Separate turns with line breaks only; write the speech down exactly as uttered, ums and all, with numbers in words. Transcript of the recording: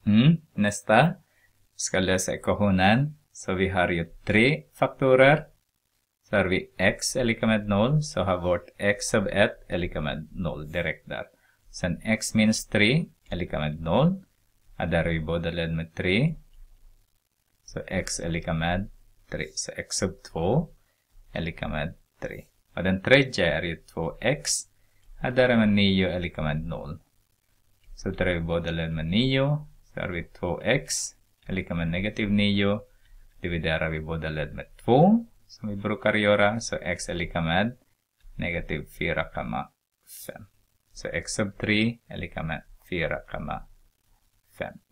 Mm. Nästa ska lösa ekvationen. Så vi har ju tre faktorer. Så har vi x är lika med noll. Så har vårt x av ett är lika med noll direkt där. Sen x minus tre är lika med noll. Och där har vi båda led med tre. Så x är lika med tre. Så x av två är lika med tre. Och den tredje är ju två x. Och där är med nio är lika med noll. Så där har vi båda led med nio. Så har vi två x är lika med negativ nio. Dividerar vi båda led med två. Som vi brukar göra. Så x är lika med negativ fyra komma fem. Så x av tre är lika med fyra komma fem.